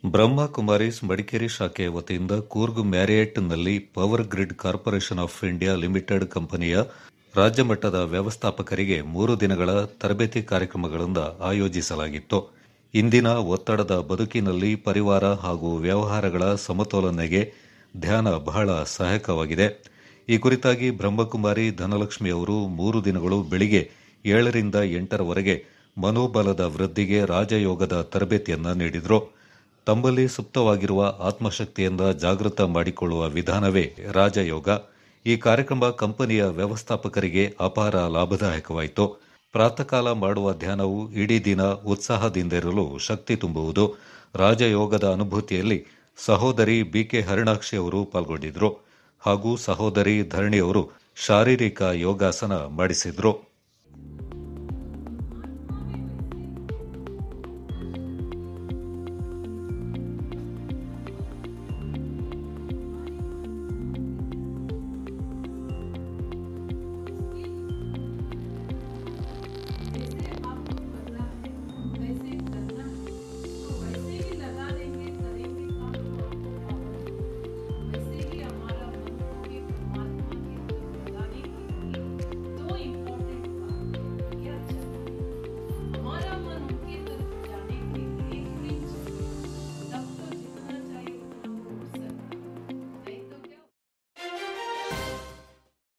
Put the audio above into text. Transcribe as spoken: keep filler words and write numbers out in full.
ಬ್ರಹ್ಮಕುಮಾರೀಸ್ ಮಡಿಕೇರಿ ಶಾಖೆ ವತಿಯಿಂದ ಕೂರ್ಗ್ ಮ್ಯಾರಿಯಟ್ನಲ್ಲಿ power grid corporation of India limited ಕಂಪನಿಯ ರಾಜ್ಯ ಮಟ್ಟದ ವ್ಯವಸ್ಥಾಪಕರಿಗೆ ಮೂರು ದಿನಗಳ ತರಬೇತಿ ಕಾರ್ಯಕ್ರಮಗಳಿಂದ ಆಯೋಜಿಸಲಾಗಿತ್ತು. ಇಂದಿನ ಒತ್ತಡದ ಬದುಕಿನಲ್ಲಿ ಪರಿವಾರ ಹಾಗೂ ವ್ಯವಹಾರಗಳ ಸಮತೋಲನೆಗೆ ಧ್ಯಾನ ಬಹಳ ಸಹಾಯಕವಾಗಿದೆ. ಈ ಕುರಿತಾಗಿ ಬ್ರಹ್ಮಕುಮಾರಿ ಧನಲಕ್ಷ್ಮಿ ಅವರು ಮೂರು ದಿನಗಳು ಬೆಳಿಗ್ಗೆ ಏಳರಿಂದ ಎಂಟರವರೆಗೆ ಮನೋಬಲದ ವೃದ್ಧಿಗೆ ರಾಜಯೋಗದ ತರಬೇತಿಯನ್ನ ನೀಡಿದರು. ತಮ್ಮಲ್ಲಿ ಸುಪ್ತವಾಗಿರುವ ಆತ್ಮಶಕ್ತಿಯಿಂದ ಜಾಗೃತ ಮಾಡಿಕೊಳ್ಳುವ ವಿಧಾನವೇ ರಾಜಯೋಗ. ಈ ಕಾರ್ಯಕ್ರಮ ಕಂಪನಿಯ ವ್ಯವಸ್ಥಾಪಕರಿಗೆ ಅಪಾರ ಲಾಭದಾಯಕವಾಯಿತು. ಪ್ರಾತಃಕಾಲ ಮಾಡುವ ಧ್ಯಾನವು ಇಡೀ ದಿನ ಉತ್ಸಾಹದಿಂದಿರಲು ಶಕ್ತಿ ತುಂಬುವುದು. ರಾಜಯೋಗದ ಅನುಭೂತಿಯಲ್ಲಿ ಸಹೋದರಿ ಬಿಕೆ ಹರಿಣಾಕ್ಷಿ ಅವರು ಪಾಲ್ಗೊಂಡಿದ್ದರು ಹಾಗೂ ಸಹೋದರಿ ಧರಣಿಯವರು ಶಾರೀರಿಕ ಯೋಗಾಸನ ಮಾಡಿಸಿದ್ರು.